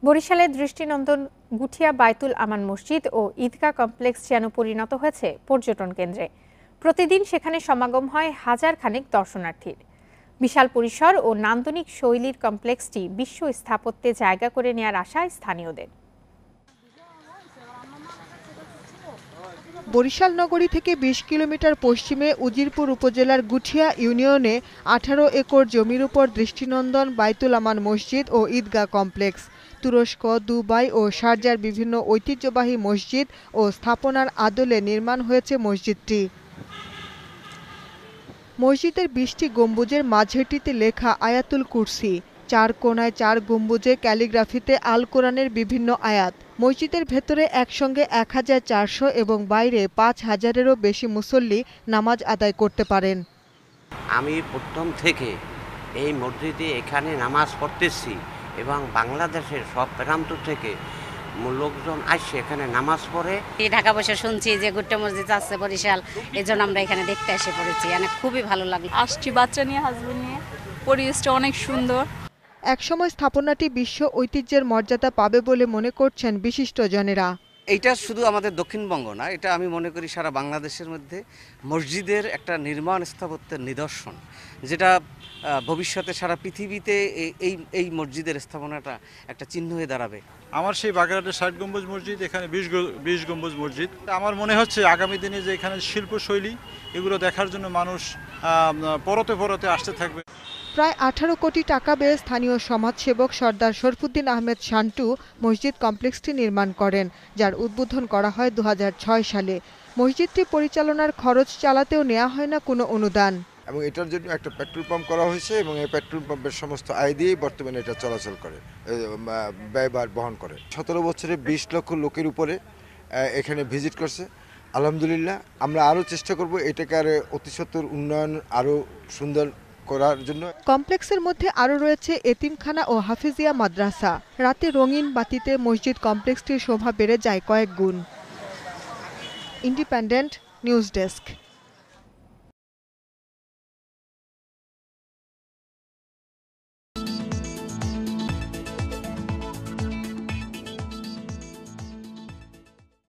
বরিশালের দৃষ্টিনন্দন গুঠিয়া বায়তুল আমান মসজিদ ও ঈদগাহ কমপ্লেক্স যেন পরিণত হয়েছে পর্যটন কেন্দ্রে। প্রতিদিন সেখানে সমাগম হয় হাজার খানেক দর্শনার্থীর। বিশাল পরিসর ও নান্দনিক শৈলীর কমপ্লেক্সটি বিশ্ব স্থাপত্যে জায়গা করে নেওয়ার আশায় স্থানীয়দের। বরিশাল নগরী থেকে ২০ কিলোমিটার পশ্চিমে উজিরপুর উপজেলার গুঠিয়া ইউনিয়নে ১৮ একর জমির উপর দৃষ্টিনন্দন বায়তুল আমান মসজিদ ও ঈদগাহ কমপ্লেক্স। তুরস্ক, দুবাই ও শারজার বিভিন্ন ঐতিহ্যবাহী মসজিদ ও স্থাপনার আদলে নির্মাণ হয়েছে মসজিদটি। মসজিদের ২০টি গম্বুজের মাঝেরটিতে লেখা আয়াতুল কুরসি, ৪ কোণায় ৪ গম্বুজে ক্যালিগ্রাফিতে আল কোরআনের বিভিন্ন আয়াত। মসজিদের ভেতরে একসঙ্গে ১,৪০০ এবং বাইরে ৫,০০০-এরও বেশি মুসল্লি নামাজ আদায় করতে পারেন। আমি প্রথম থেকে এই মসজিদে এখানে নামাজ পড়তেছি এবং বাংলাদেশের সব প্রান্ত থেকে লোকজন আসছে এখানে নামাজ পড়ে। ঢাকা বসে শুনছি যে গুট্টা মসজিদ আছে বরিশাল, এই জন্য আমরা এখানে দেখতে এসে পড়েছি। খুবই ভালো লাগলো। আসছি বাচ্চা নিয়ে, হাজবেন্ড নিয়ে। পরিবেশটা অনেক সুন্দর। একসময় স্থাপনাটি বিশ্ব ঐতিহ্যের মর্যাদা পাবে বলে মনে করছেন বিশিষ্টজনেরা। এইটা শুধু আমাদের দক্ষিণবঙ্গ না, এটা আমি মনে করি সারা বাংলাদেশের মধ্যে মসজিদের একটা নির্মাণ স্থাপত্যের নিদর্শন, যেটা ভবিষ্যতে সারা পৃথিবীতে এই মসজিদের স্থাপনাটা একটা চিহ্ন হয়ে দাঁড়াবে। আমার সেই বাগেরহাটের ৬০ গম্বুজ মসজিদ, এখানে ২০ গম্বুজ মসজিদ। আমার মনে হচ্ছে আগামী দিনে যে এখানে শিল্পশৈলী এগুলো দেখার জন্য মানুষ পরতে আসতে থাকবে। প্রায় ১৮ কোটি টাকা ব্যয়ে স্থানীয় সমাজসেবক সর্দার শরফুদ্দিন আহমেদ শান্টু মসজিদ কমপ্লেক্সটি নির্মাণ করেন, যার উদ্বোধন করা হয় ২০০৬ সালে। মসজিদটি পরিচালনার খরচ চালাতেও নেওয়া হয় না কোনো অনুদান। এবং এটার জন্য একটা পেট্রোল পাম্প করা হয়েছে এবং এই পেট্রোল পাম্পের সমস্ত আয় দিয়েই বর্তমানে এটা চলাচল করে, ব্যয়ভার বহন করে। ১৭ বছরে ২০ লক্ষ লোকের উপরে এখানে ভিজিট করছে। আলহামদুলিল্লাহ, আমরা আরও চেষ্টা করব এটাকে আরও অতি সত্বর উন্নয়ন আরও সুন্দর করার জন্য। কমপ্লেক্সের মধ্যে আরও রয়েছে এতিমখানা ও হাফিজিয়া মাদ্রাসা। রাতে রঙিন বাতিতে মসজিদ কমপ্লেক্সটির শোভা বেড়ে যায় কয়েক গুণ। Independent news desk.